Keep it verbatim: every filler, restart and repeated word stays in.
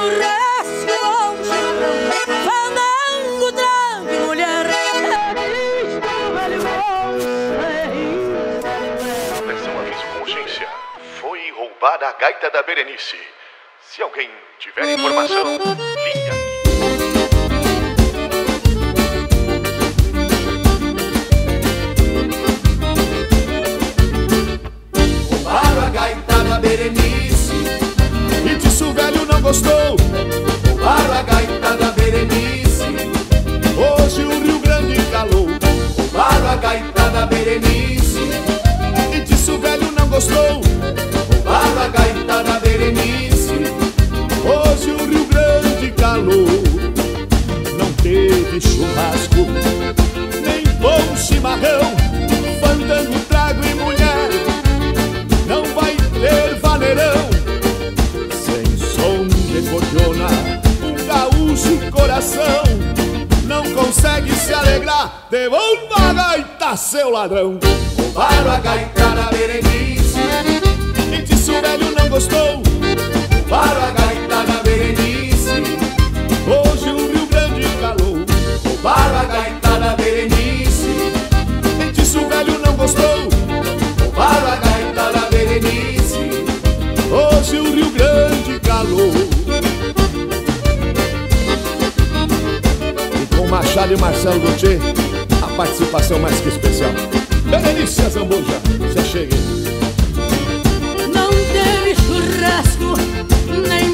churrasco ou um chimarrão, fandango, trago e mulher. É isto, velho bom, é isso. Atenção, aviso com urgência. Foi roubada a gaita da Berenice. Se alguém tiver informação, ligue aqui. Roubaram a gaita da Berenice E disso o velho não gostou. Roubaram a gaita da Berenice Hoje o Rio Grande calou. Roubaram a gaita da Berenice E disso o velho não gostou. Roubaram a gaita da Berenice Hoje o Rio Grande calou. Não teve churrasco, nem bom chimarrão, fandango, trago e mulher. Não vai ter vaneirão, sem som de cordiona, um gaúcho coração não consegue se alegrar. Devolva a gaita, seu ladrão. Roubaram a gaita da Berenice E disso o velho não gostou. Roubaram a gaita da Berenice Hoje o Rio Grande calou. Roubaram a gaita da Berenice E disso o velho não gostou. Roubaram a gaita da Berenice Hoje o Rio Grande calou. E com Machado e Marcelo Gautier, a participação mais que especial. Berenice Zambuja, se achegue. Não teve churrasco, nem